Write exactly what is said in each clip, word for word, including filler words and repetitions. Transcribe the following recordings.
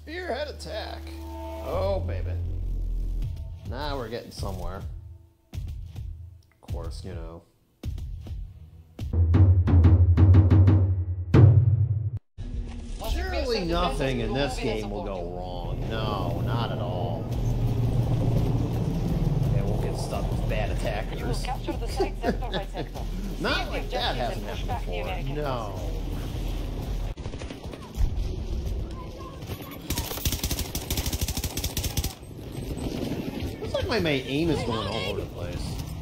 Spearhead attack. Oh, baby. Now we're getting somewhere. Of course, you know. Surely nothing in this game will go wrong. No, not at all. Okay, we'll get stuck with bad attackers. Not like that hasn't happened before. No. Looks like my main aim is going all over the place.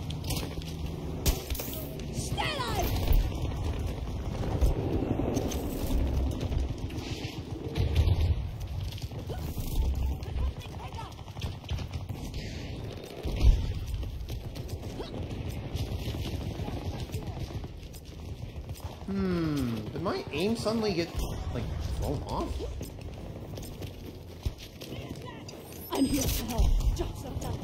Hmm, did my aim suddenly get, like, thrown off? I'm here to help. Just some time.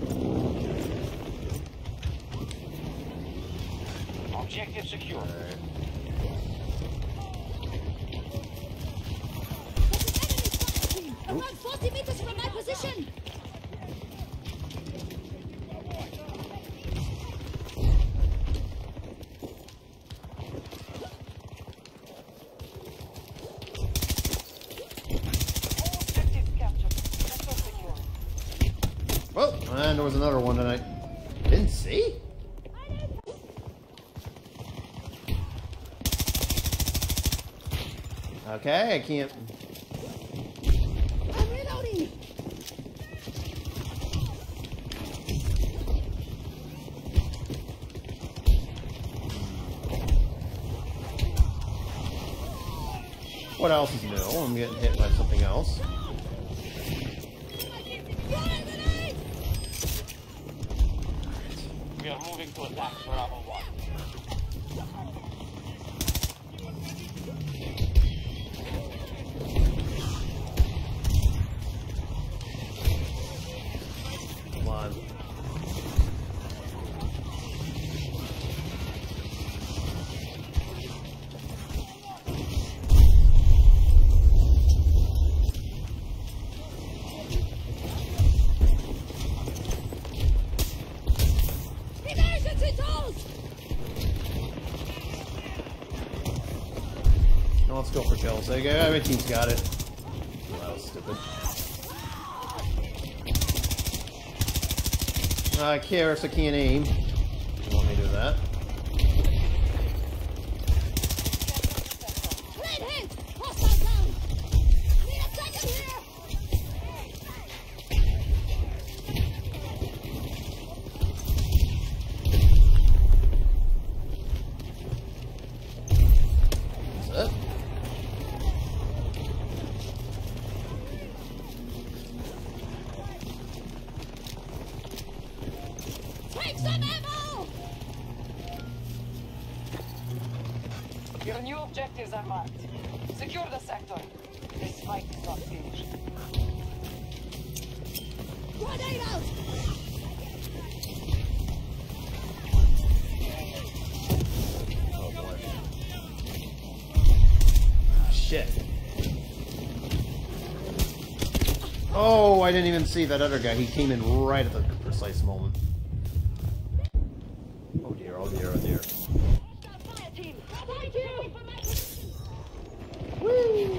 Objective secure. All right. Around forty meters from my position. Oh, and there was another one that I didn't see. Okay, I can't. I'm reloading. What else is new? I'm getting hit by something else. We are moving to attack Bravo one. Come on. Now let's go for kills. Okay, my team's got it. Oh, that was stupid. I care if I can't aim. You want me to do that? Red hit! Hostile down! Need a second here! That's it. Take some ammo! Your new objectives are marked. Secure the sector. This fight is not finished. Grenade out! Oh boy. Ah, shit. Oh, I didn't even see that other guy. He came in right at the precise moment. Oh dear, oh dear, oh dear. Fire team! Thank you! Woo!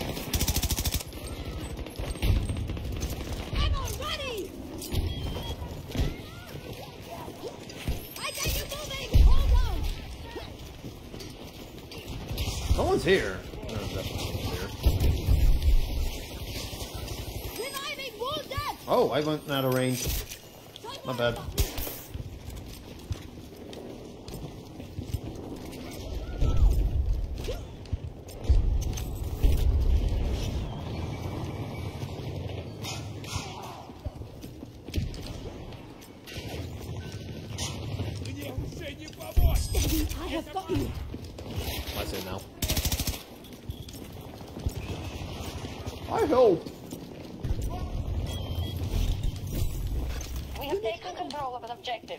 Ammo ready! I get you moving! Hold on! Someone's here. Oh, definitely someone's here. Reviving wounded! Oh, I went out of range. My bad. Steady, I have got you. That's it now. I hope. We have taken control of an objective.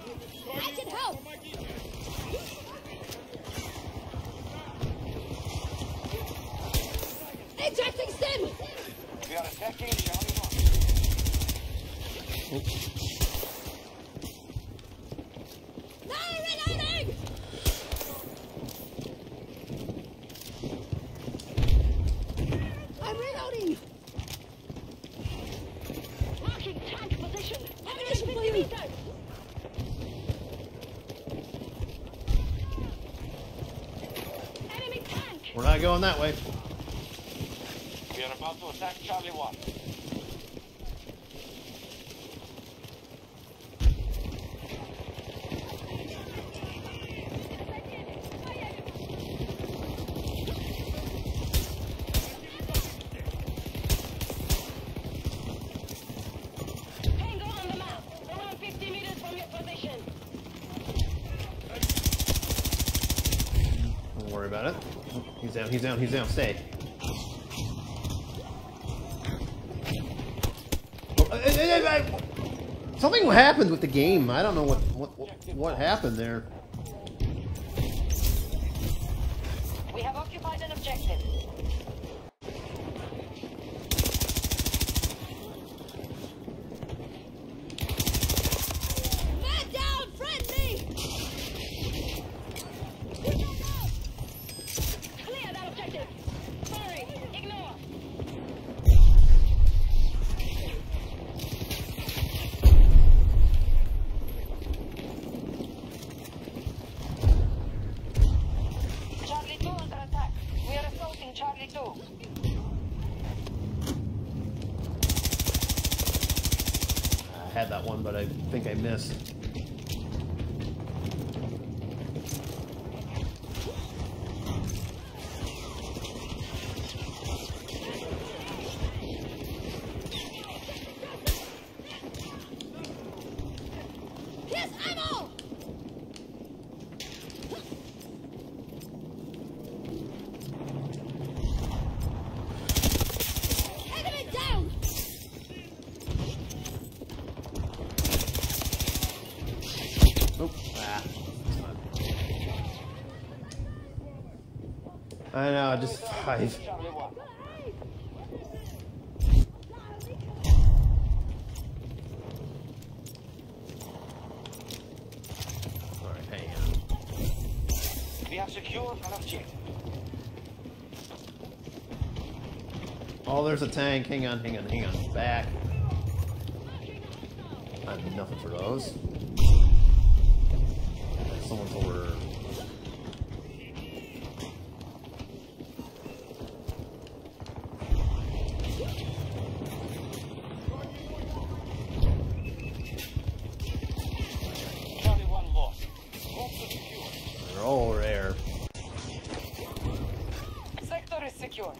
I can help! Ejecting stim! We are attacking Charlie one. No, reloading! I'm reloading! Marking tank position! Ammunition for you! Enemy tank! We're not going that way. We are about to attack Charlie one. Tango on the map! Around fifty meters from your position! Don't worry about it. He's down, he's down, he's down. Stay. Oh, eh, eh, eh, eh, something happened with the game. I don't know what what what, what happened there. We have occupied an objective. Man down! Friendly! Clear that objective! Sorry, ignore! Charlie two under attack. We are assaulting Charlie two. I had that one, but I think I missed. Here's ammo! Enemy down! Nope. Ah. I know, just five. Charlie one. Alright, hang on. We have secured an objective. Oh, there's a tank. Hang on, hang on, hang on. Back. I have nothing for those. Someone's over. Charlie one lost. Ropes are secure. They're all over there. Sector is secure.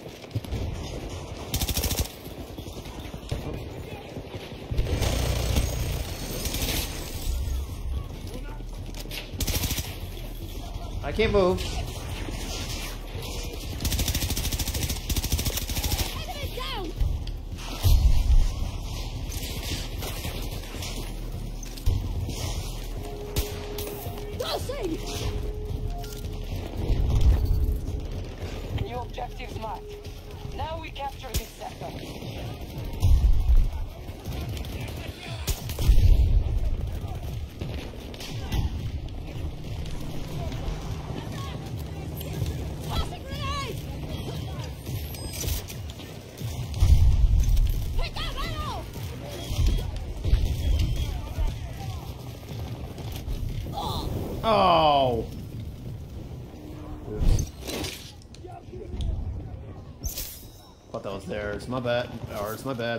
I can't move. Enemy down! Dosing! New objectives marked. Now we capture this sector. Tossing grenade! Pick up ammo! Oh! Oh! Oops. Thought that was theirs. My bad. Ours. My bad.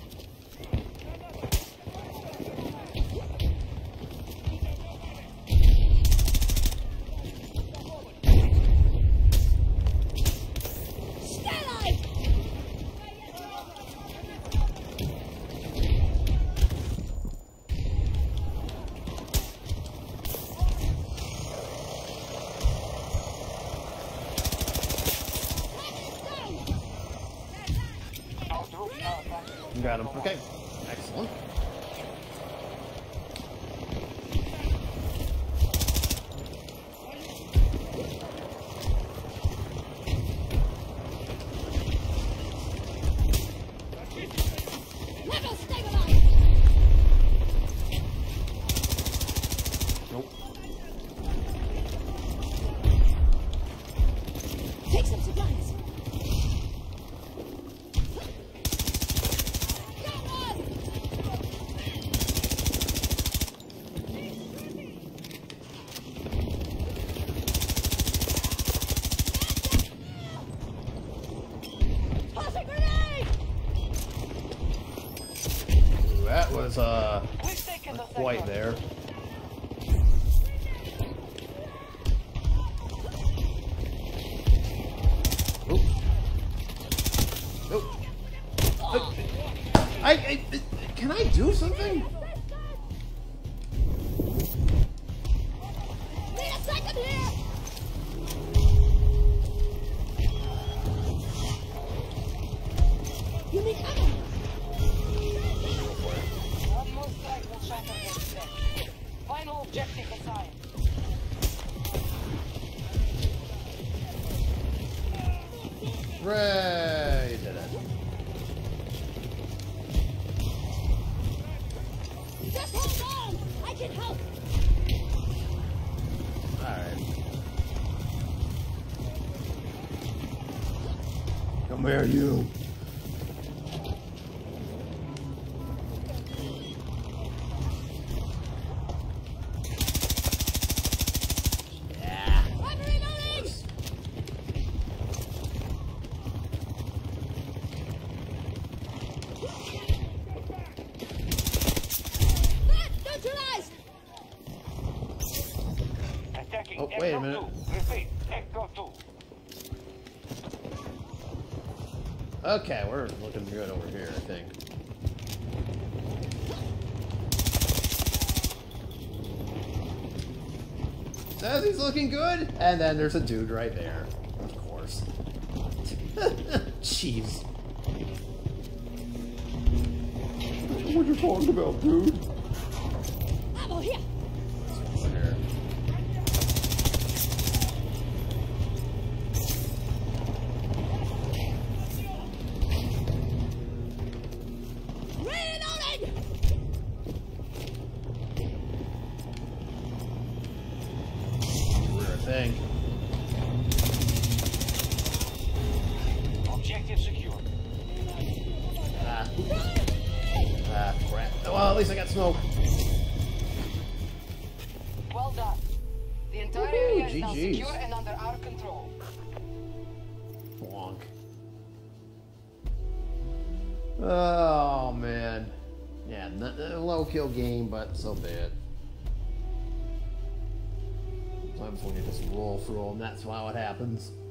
Stay alive! Our troops are attacking. Got him. Okay. Excellent. uh, We've taken the not quite sector. there. Oop. Oop. I, I, can I do something? Need a second here! You need ammo! One more strike will shatter their defense. Final objective assigned. Hooray! Did it. Just hold on! I can help! Alright. Come here, you. Yeah. I'm reloading! Ah, neutralized! Attacking Oh, wait a minute. Repeat, Echo two. Okay, we're looking good over here, I think. Says he's looking good, and then there's a dude right there. Of course. Jeez. What you talking about, dude? Ammo here! Over here. Reloading! Sure thing. Objective secure. Ah. Ah, crap. Well, at least I got smoke. Well done. The entire Woohoo, area is now G Gs. secure and under our control. Bonk. Oh, man. Yeah, n a low kill game, but so be it. Sometimes when you just roll through them, that's how it happens.